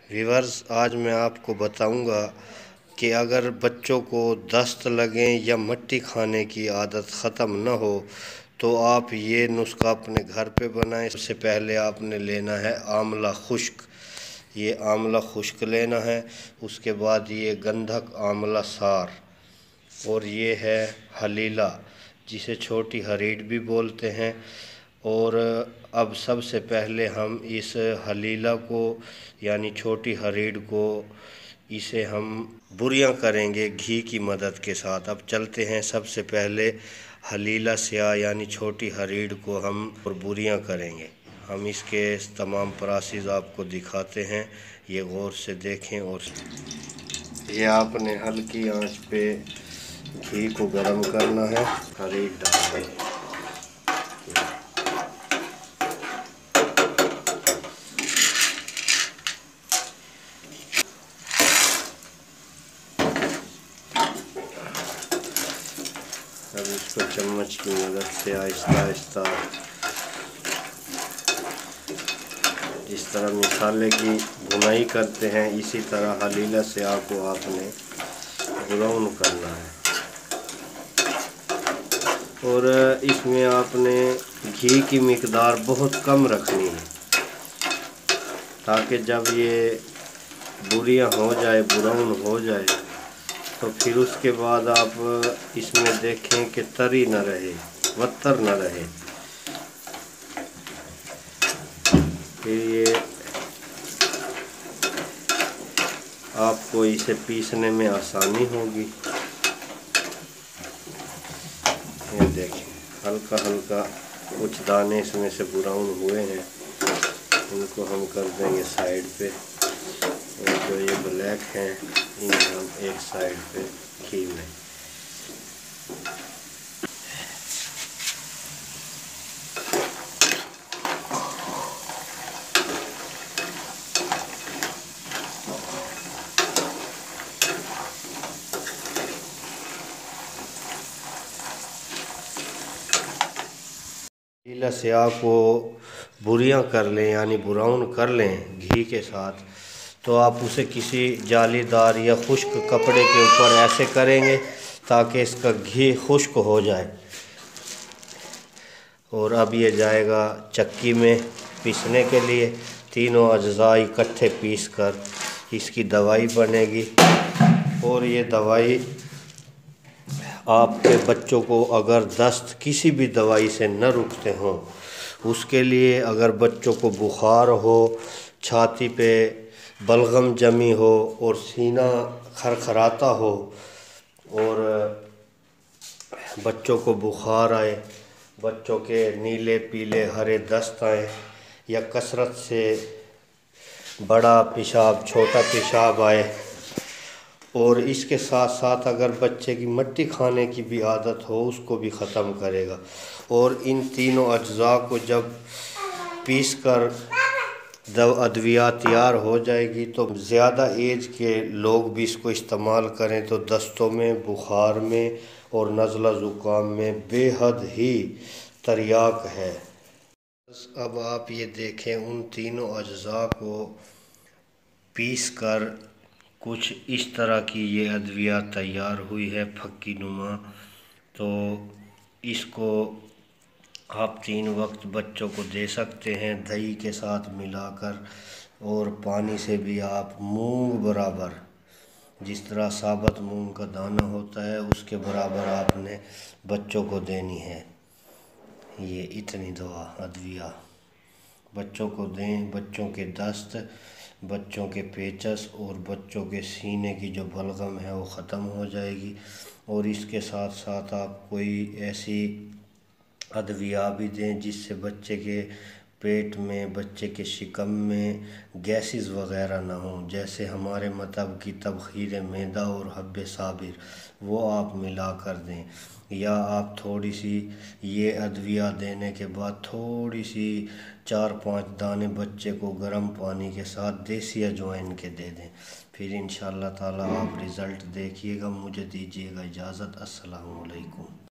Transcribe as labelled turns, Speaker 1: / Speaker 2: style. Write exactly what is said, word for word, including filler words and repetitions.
Speaker 1: Viewers, आज मैं आपको बताऊंगा कि अगर बच्चों को दस्त लगें या मिट्टी खाने की आदत ख़त्म न हो तो आप ये नुस्खा अपने घर पे बनाएं। सबसे पहले आपने लेना है आंवला खुश्क। ये आंवला खुश्क लेना है। उसके बाद ये गंधक आंवला सार, और ये है हलीला जिसे छोटी हरीड़ भी बोलते हैं। और अब सबसे पहले हम इस हलीला को यानी छोटी हरीड़ को इसे हम बुरियां करेंगे घी की मदद के साथ। अब चलते हैं, सबसे पहले हलीला स्याह यानी छोटी हरीड़ को हम बुरियां करेंगे। हम इसके तमाम प्रोसेस आपको दिखाते हैं, ये गौर से देखें। और ये आपने हल्की आंच पे घी को गरम करना है, हरीड़ डाल दें। अब इसको चम्मच की मदद से आहिस्ता आहिस्ता, जिस तरह मसाले की भुनाई करते हैं इसी तरह हलीला स्याह को आपने ब्राउन करना है। और इसमें आपने घी की मिकदार बहुत कम रखनी है ताकि जब ये बुरियां हो जाए, ब्राउन हो जाए, तो फिर उसके बाद आप इसमें देखें कि तरी न रहे, वत्तर न रहे। फिर ये आपको इसे पीसने में आसानी होगी। ये देखें, हल्का हल्का कुछ दाने इसमें से ब्राउन हुए हैं, इनको हम कर देंगे साइड पे। और जो ये ब्लैक हैं इन्हें हम एक साइड पे घी में। हलीला स्याह को बुरियां कर लें यानी ब्राउन कर लें घी के साथ, तो आप उसे किसी जालीदार या खुश्क कपड़े के ऊपर ऐसे करेंगे ताकि इसका घी खुश्क हो जाए। और अब ये जाएगा चक्की में पीसने के लिए। तीनों अज्जा इकट्ठे पीस कर इसकी दवाई बनेगी। और ये दवाई आपके बच्चों को अगर दस्त किसी भी दवाई से न रुकते हों, उसके लिए अगर बच्चों को बुखार हो, छाती पे बलगम जमी हो और सीना खरखराता हो, और बच्चों को बुखार आए, बच्चों के नीले पीले हरे दस्त आए, या कसरत से बड़ा पेशाब छोटा पेशाब आए, और इसके साथ साथ अगर बच्चे की मिट्टी खाने की भी आदत हो उसको भी ख़त्म करेगा। और इन तीनों अज्जा को जब पीस कर दव अद्विया तैयार हो जाएगी तो ज़्यादा एज के लोग भी इसको इस्तेमाल करें तो दस्तों में, बुखार में और नज़ला ज़ुकाम में बेहद ही तरियाक है। अब आप ये देखें, उन तीनों अज्जा को पीस कर कुछ इस तरह की ये अद्विया तैयार हुई है फक्की नुमा। तो इसको आप तीन वक्त बच्चों को दे सकते हैं दही के साथ मिलाकर, और पानी से भी आप मूंग बराबर, जिस तरह साबुत मूंग का दाना होता है उसके बराबर आपने बच्चों को देनी है। ये इतनी दवा अद्विया बच्चों को दें। बच्चों के दस्त, बच्चों के पेचस और बच्चों के सीने की जो बलगम है वो ख़त्म हो जाएगी। और इसके साथ साथ आप कोई ऐसी अद्विया भी दें जिससे बच्चे के पेट में, बच्चे के शिकम में गैसेस वग़ैरह ना हों। जैसे हमारे मतलब की तबखीर मैदा और हब्बे साबिर, वो आप मिला कर दें। या आप थोड़ी सी ये अद्विया देने के बाद थोड़ी सी चार पांच दाने बच्चे को गर्म पानी के साथ देसी अजवाइन के दे दें। फिर इंशाअल्लाह ताला आप रिज़ल्ट देखिएगा। मुझे दीजिएगा इजाज़त। अस्सलामु अलैकुम।